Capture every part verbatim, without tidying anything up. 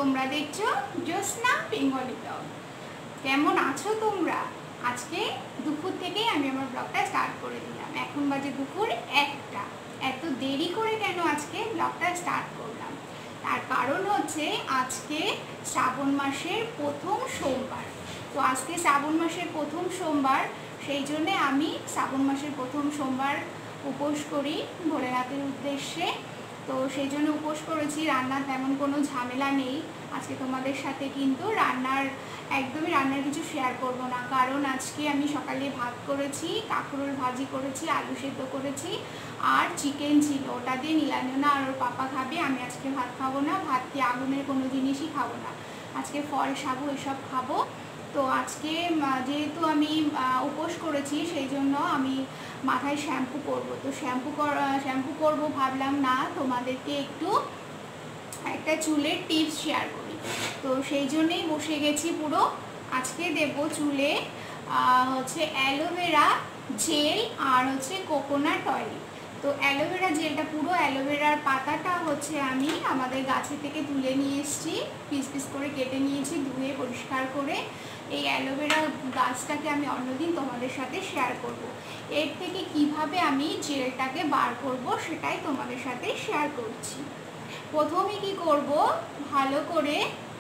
তোমরা দেখছো জ্যোৎস্না Bengali blog. কেমন আছো তোমরা? আজকে দুপুর থেকেই আমি আমার ব্লগটা স্টার্ট করে দিলাম। এখন বাজে দুপুর একটা। এত দেরি করে কেন আজকে ব্লগটা স্টার্ট করলাম? তার কারণ হচ্ছে আজকে শ্রাবণ মাসের প্রথম সোমবার। তো আজকে শ্রাবণ মাসের প্রথম সোমবার, সেই জন্যে আমি শ্রাবণ মাসের প্রথম সোমবার উপোস করি ভোলেনাথের উদ্দেশ্যে। তো সেই জন্য উপোস করেছি। রান্নার তেমন কোনো ঝামেলা নেই আজকে তোমাদের সাথে, কিন্তু রান্নার একদমই রান্নার কিছু শেয়ার করব না, কারণ আজকে আমি সকালে ভাত করেছি, কাঁকরোল ভাজি করেছি, আলু সেদ্ধ করেছি আর চিকেন ছিল, ওটা দিয়ে নীলাঞ্জনা আর ওর পাপা খাবে। আমি আজকে ভাত খাবো না, ভাত দিয়ে আগুনের কোনো জিনিসই খাবো না, আজকে ফল সাবু এসব খাবো। তো আজকে যেহেতু আমি উপোস করেছি সেই জন্য আমি মাথায় শ্যাম্পু করব। তো শ্যাম্পু শ্যাম্পু করব ভাবলাম না তোমাদেরকে একটু একটা চুলের টিপস শেয়ার করি। তো সেই জন্যেই বসে গেছি পুরো। আজকে দেব চুলে হচ্ছে অ্যালোভেরা জেল আর হচ্ছে কোকোনাট অয়েল। তো অ্যালোভেরা জেলটা পুরো অ্যালোভেরার পাতাটা হচ্ছে আমি আমাদের গাছে থেকে তুলে নিয়ে এসেছি, পিস পিস করে কেটে নিয়েছি ধুয়ে পরিষ্কার করে। এই অ্যালোভেরা গাছটাকে আমি অন্যদিন তোমাদের সাথে শেয়ার করব। এর থেকে কিভাবে আমি জেলটাকে বার করব সেটাই তোমাদের সাথে শেয়ার করছি। প্রথমে কি করব, ভালো করে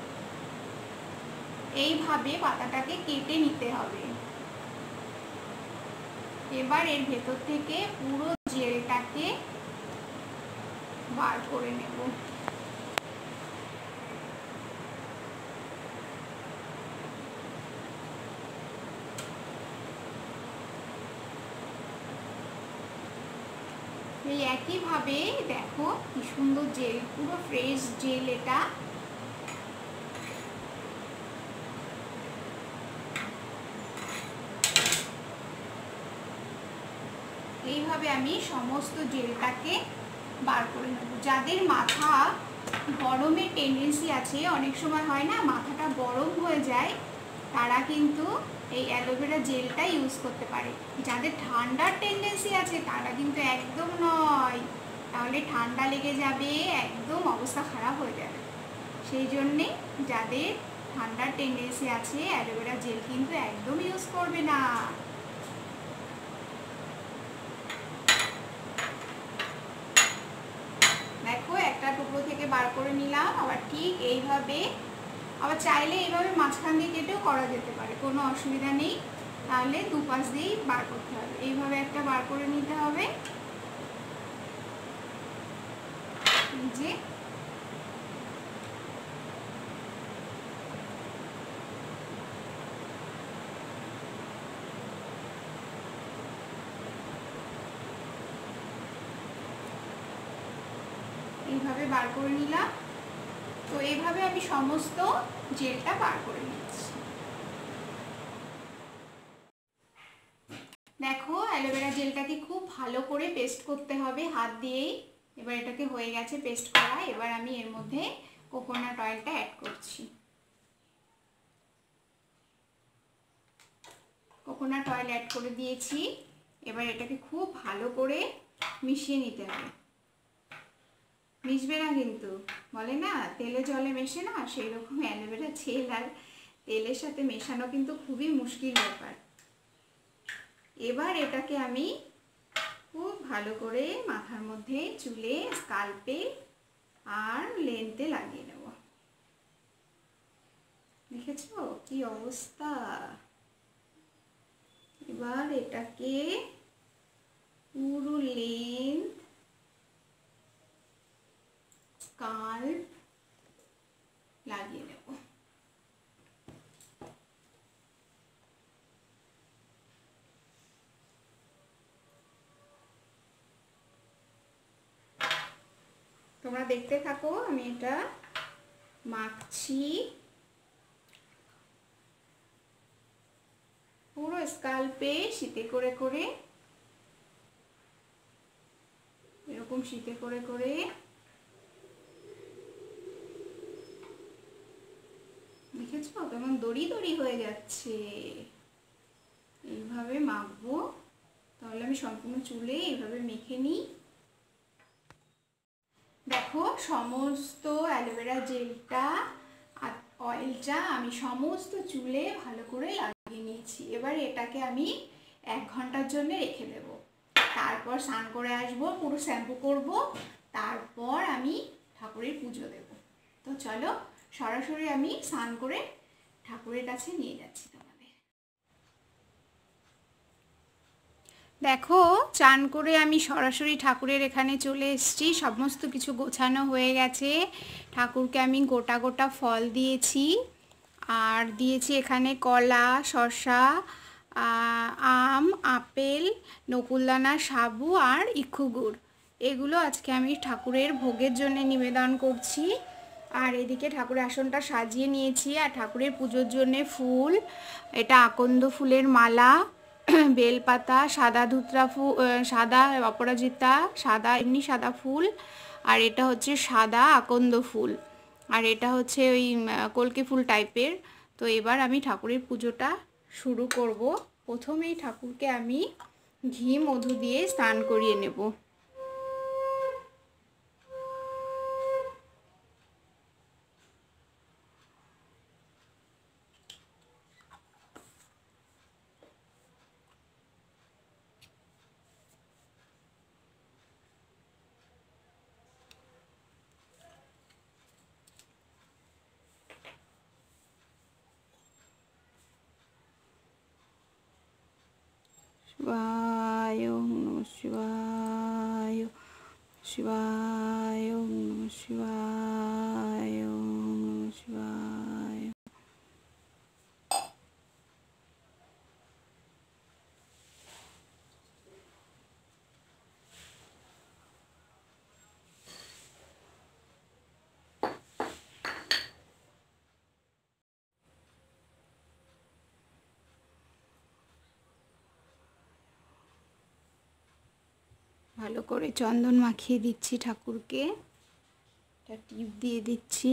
এইভাবে পাতাটাকে কেটে নিতে হবে। এবার এর ভেতর থেকে পুরো জেলটাকে বার করে নেব। এই একইভাবে দেখো কি সুন্দর জেল, পুরো ফ্রেশ জেল এটা। এইভাবে আমি সমস্ত জেলটাকে বার করে নেব। যাদের মাথা গরমের টেন্ডেন্সি আছে, অনেক সময় হয় না মাথাটা গরম হয়ে যায়, তারা কিন্তু এই অ্যালোভেরা জেলটা ইউজ করতে পারে। যাদের ঠান্ডার টেন্ডেন্সি আছে তারা কিন্তু একদম নয়, তাহলে ঠান্ডা লেগে যাবে, একদম অবস্থা খারাপ হয়ে যাবে। সেই জন্যে যাদের ঠান্ডার টেন্ডেন্সি আছে অ্যালোভেরা জেল কিন্তু একদম ইউজ করবে না। দেখো একটা টুকরো থেকে বার করে নিলাম। আবার ঠিক এইভাবে, আবার চাইলে এইভাবে মাঝখান দিয়ে কেটেও করা যেতে পারে, কোনো অসুবিধা নেই। তাহলে দুপাশ দিয়েই বার করতে হবে। এইভাবে একটা বার করে নিতে হবে। যে এইভাবে বার করে নিলাম। তো এইভাবে আমি সমস্ত জেলটা বার করে নিচ্ছি। দেখো অ্যালোভেরা জেলটাকে খুব ভালো করে পেস্ট করতে হবে হাত দিয়েই। এবার এটাকে হয়ে গেছে পেস্ট করা। এবার আমি এর মধ্যে কোকোনাট অয়েলটা অ্যাড করছি। কোকোনাট অয়েল অ্যাড করে দিয়েছি। এবার এটাকে খুব ভালো করে মিশিয়ে নিতে হবে। মিশবে না কিন্তু, বলে না তেলে জলে মেশে না, সেই রকম অ্যালোভেরা জেল আর তেলের সাথে মেশানো কিন্তু খুবই মুশকিল ব্যাপার। এবার এটাকে আমি খুব ভালো করে মাথার মধ্যে, চুলে, স্কাল্পে আর লেন্থে লাগিয়ে নেব। দেখেছো কি অবস্থা? এবার এটাকে পুরো লেন্থ, স্কাল্প লাগিয়ে নেব। তোমরা দেখতে থাকো, আমি এটা মাখছি পুরো স্কাল্পে, শীতে করে করে, এরকম শীতে করে করে। দেখেছো কেমন দড়ি দড়ি হয়ে যাচ্ছে? এইভাবে মাখবো, তাহলে আমি সম্পূর্ণ চুলে এইভাবে মেখে নিই। দেখো সমস্ত অ্যালোভেরা জেলটা অয়েলটা আমি সমস্ত চুলে ভালো করে লাগিয়ে নিয়েছি। এবার এটাকে আমি এক ঘন্টার জন্য রেখে দেব। তারপর স্নান করে আসবো, পুরো শ্যাম্পু করব, তারপর আমি ঠাকুরের পুজো দেব। তো চলো সরাসরি আমি স্নান করে ঠাকুরের কাছে নিয়ে যাচ্ছি তোমাদের। দেখো চান করে আমি সরাসরি ঠাকুরের এখানে চলে এসেছি। সমস্ত কিছু গোছানো হয়ে গেছে। ঠাকুরকে আমি গোটা গোটা ফল দিয়েছি, আর দিয়েছি এখানে কলা, শসা, আম, আপেল, নকুলদানা, সাবু আর ইক্ষু গুড়। এগুলো আজকে আমি ঠাকুরের ভোগের জন্য নিবেদন করছি। আর এদিকে ঠাকুরের আসনটা সাজিয়ে নিয়েছি। আর ঠাকুরের পুজোর জন্যে ফুল, এটা আকন্দ ফুলের মালা, বেলপাতা, সাদা ধুতরা ফুল, সাদা অপরাজিতা, সাদা এমনি সাদা ফুল, আর এটা হচ্ছে সাদা আকন্দ ফুল, আর এটা হচ্ছে ওই কলকে ফুল টাইপের। তো এবার আমি ঠাকুরের পুজোটা শুরু করব। প্রথমেই ঠাকুরকে আমি ঘি মধু দিয়ে স্নান করিয়ে নেব। শিবায় ওম নমঃ শিবায়, শিবায় ওম নমঃ শিবায়, ওম নমঃ শিবায়। ভালো করে চন্দন মাখিয়ে দিচ্ছি ঠাকুরকে, একটা টিপ দিয়ে দিচ্ছি।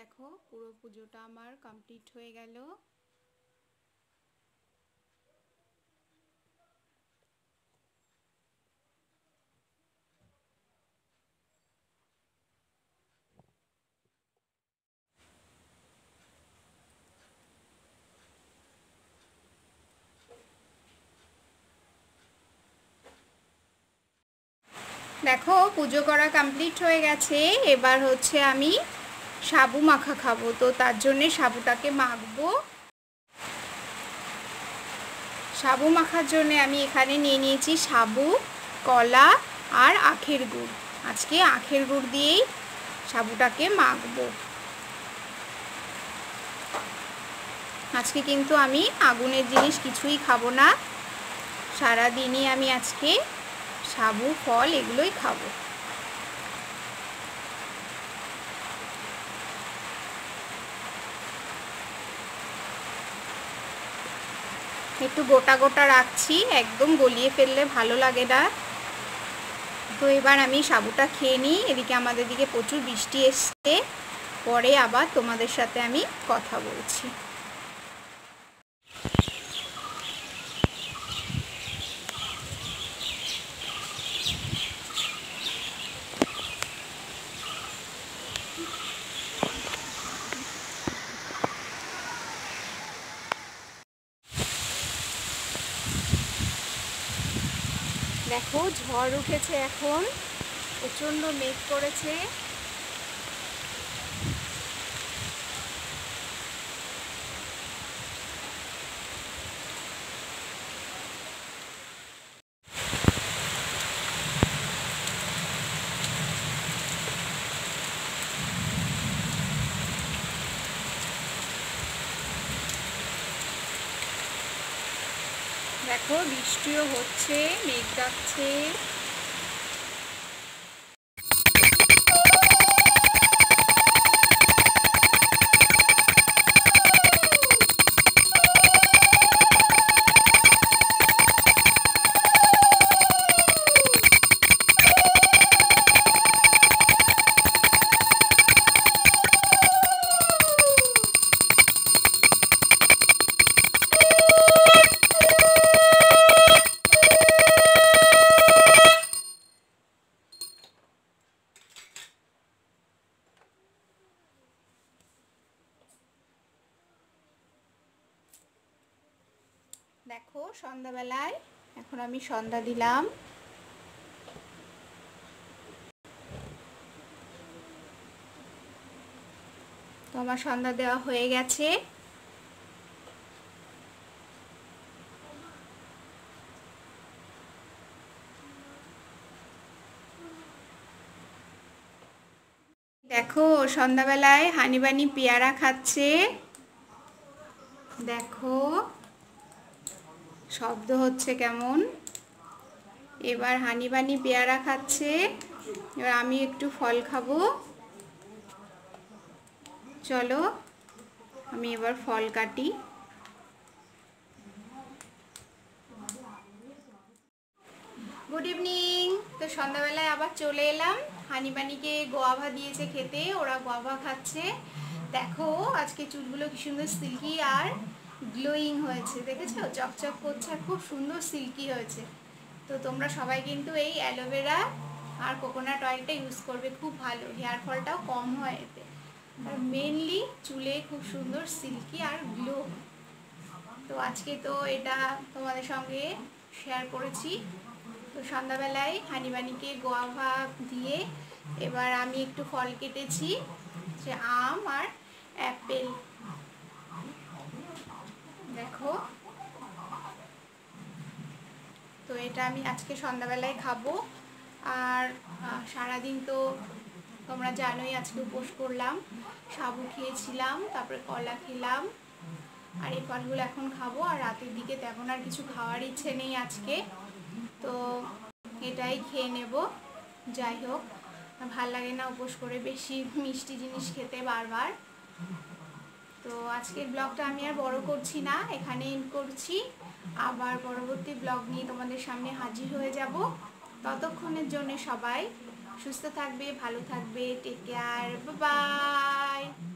দেখো পুরো পুজোটা আমার কমপ্লিট হয়ে গেল। দেখো পুজো করা কমপ্লিট হয়ে গেছে। এবার হচ্ছে আমি সাবু মাখা খাবো, তো তার জন্যে সাবুটাকে মাখবো। সাবু মাখার জন্যে আমি এখানে নিয়ে নিয়েছি সাবু, কলা আর আখের গুড়। আজকে আখের গুড় দিয়েই সাবুটাকে মাখবো। আজকে কিন্তু আমি আগুনের জিনিস কিছুই খাবো না, সারাদিনই আমি আজকে সাবু ফল এগুলোই খাবো। একটু গোটা গোটা রাখছি, একদম গলিয়ে ফেললে ভালো লাগে না। তো এবার আমি সাবুটা খেয়ে নিই। এদিকে আমাদের দিকে প্রচুর বৃষ্টি এসছে, পরে আবার তোমাদের সাথে আমি কথা বলছি। দেখো ঝড় উঠেছে, এখন প্রচণ্ড মেঘ করেছে। দেখো বৃষ্টিও হচ্ছে, মেঘ ডাকছে। দেখো সন্ধ্যাবেলায় এখন আমি সন্ধ্যা দিলাম। তো আমার সন্ধ্যা দেওয়া হয়ে গেছে। দেখো সন্ধ্যাবেলায় হানিবানি পেয়ারা খাচ্ছে। দেখো শব্দ হচ্ছে কেমন। এবার হানিবানি পেয়ারা খাচ্ছে, এবার আমি একটু ফল খাবো। চলো আমি এবার ফল কাটি। Good evening. তো সন্ধ্যাবেলায় আবার চলে এলাম। হানিবানিকে গোয়াভা দিয়েছে খেতে, ওরা গোয়াভা খাচ্ছে। দেখো আজকে চুলগুলো কি সুন্দর সিল্কি আর গ্লোয়িং হয়েছে, দেখেছো? চকচক করছে আর খুব সুন্দর সিল্কি হয়েছে। তো তোমরা সবাই কিন্তু এই অ্যালোভেরা আর কোকোনাট অয়েলটা ইউজ করবে, খুব ভালো, হেয়ার ফলটাও কম হয় এতে, আর মেনলি চুলে খুব সুন্দর সিল্কি আর গ্লো। তো আজকে তো এটা তোমাদের সঙ্গে শেয়ার করেছি। তো সন্ধ্যাবেলায় হানিবানিকে গোয়াভা দিয়ে এবার আমি একটু ফল কেটেছি, যে আম আর অ্যাপেল। দেখো তো এটা আমি আজকে সন্ধ্যাবেলায় খাবো। আর সারাদিন তো তোমরা জানোই আজকে উপোস করলাম, সাবু খেয়েছিলাম, তারপরে কলা খেলাম, আর এই ফলগুলো এখন খাবো। আর রাতের দিকে তেমন আর কিছু খাওয়ার ইচ্ছে নেই আজকে, তো এটাই খেয়ে নেব। যাই হোক, ভাল লাগে না উপোস করে বেশি মিষ্টি জিনিস খেতে বারবার। তো আজকের ব্লগটা আমি আর বড় করছি না, এখানে এন্ড করছি। আবার পরবর্তী ব্লগ নিয়ে তোমাদের সামনে হাজির হয়ে যাব। ততক্ষণের জন্য সবাই সুস্থ থাকবে, ভালো থাকবে, টেক কেয়ার, বাই বাই।